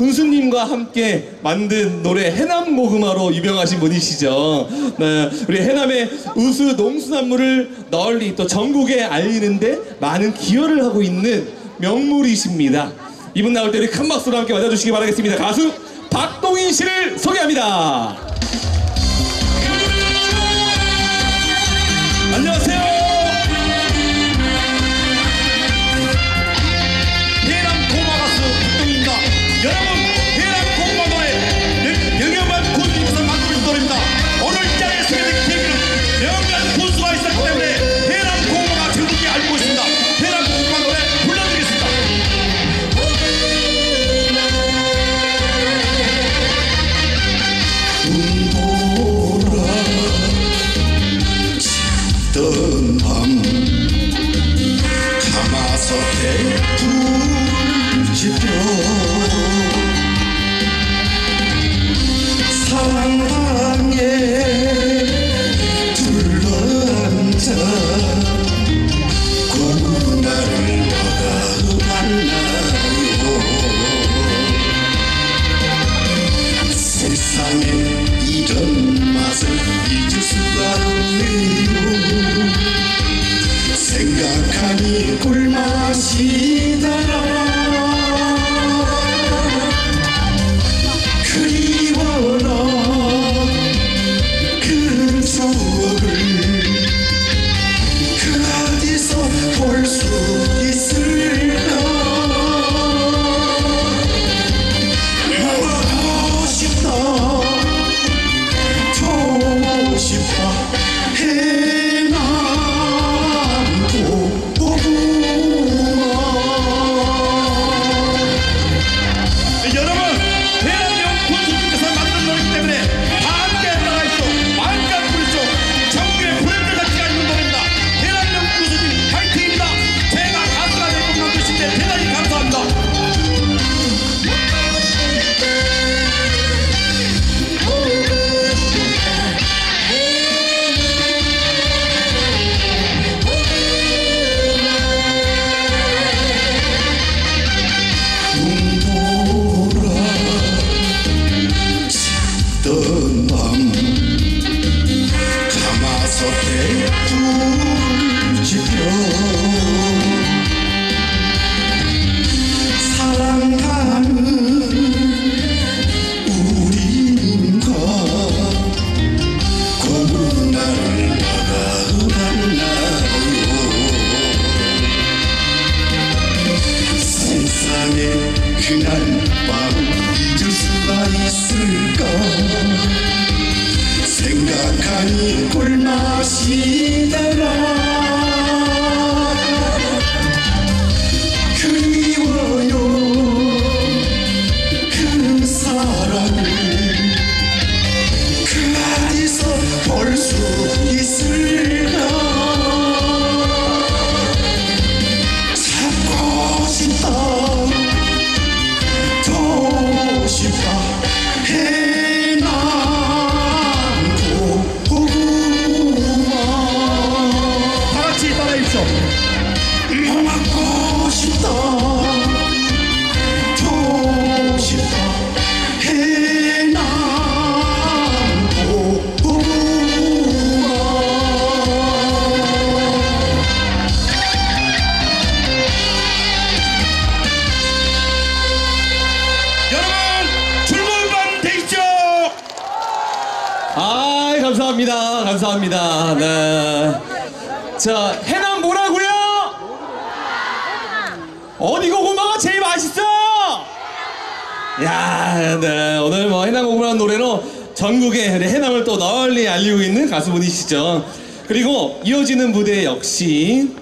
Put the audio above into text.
군수님과 함께 만든 노래 해남 고구마로 유명하신 분이시죠. 네, 우리 해남의 우수 농수산물을 널리 또 전국에 알리는데 많은 기여를 하고 있는 명물이십니다. 이분 나올 때 우리 큰 박수로 함께 맞아주시기 바라겠습니다. 가수 박동인 씨를 소개합니다. 안녕하세요. 여러분, 해남 고구마 노래 명예만 군수님께서 만들어준 노래입니다. 오늘 이 자리에 서게 된 계기는 명예한 군수가 있었기 때문에 해남 고구마가 전국에 알고 있습니다. 해남 고구마 노래 불러드리겠습니다. 눈보라 짙던 밤 가마솥에 불을 지펴 사랑방에 둘러앉아 고구마를 먹어 만나요. 세상에 이런 맛을 잊을 수가 없네요. 생각하니 꿀맛이더라. 그날 밤 잊을 수가 있을까. 생각하니 꿀맛이더라. 그리워요 그 사랑을 그 어디서 볼 수 있을까. 찾고 싶다. 해남 고구마 다같이 따라해주십시오. 먹고 싶다. 더 싶다. 해남 고구마. 아, 감사합니다. 감사합니다. 네. 자, 해남 뭐라고요? 어디 고구마가 제일 맛있어? 야, 네. 오늘 뭐 해남 고구마라는 노래로 전국에 해남을 또 널리 알리고 있는 가수분이시죠. 그리고 이어지는 무대 역시